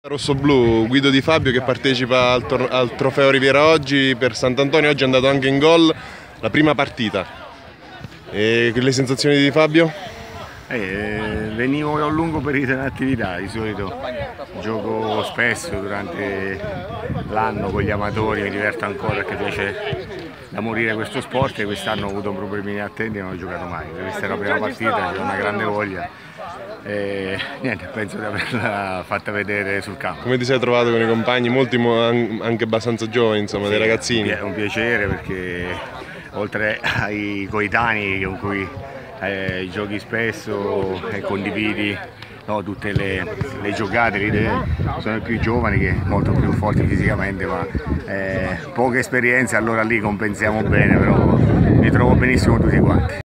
Rossoblu, Guido Di Fabio che partecipa al Trofeo Riviera oggi per Sant'Antonio, oggi è andato anche in gol la prima partita. E le sensazioni di Di Fabio? Venivo da un lungo periodo in attività, di solito gioco spesso durante l'anno con gli amatori, mi diverto ancora perché piace da morire questo sport e quest'anno ho avuto problemi a tendine e non ho giocato mai. Questa è la prima partita, c'è una grande voglia e niente, penso di averla fatta vedere sul campo. Come ti sei trovato con i compagni, molti anche abbastanza giovani, insomma, sì, dei ragazzini? È un piacere perché oltre ai coetanei con cui giochi spesso e condividi tutte le giocate, le idee, sono i più giovani che molto più forti fisicamente, ma poche esperienze, allora lì compensiamo bene, però mi trovo benissimo tutti quanti.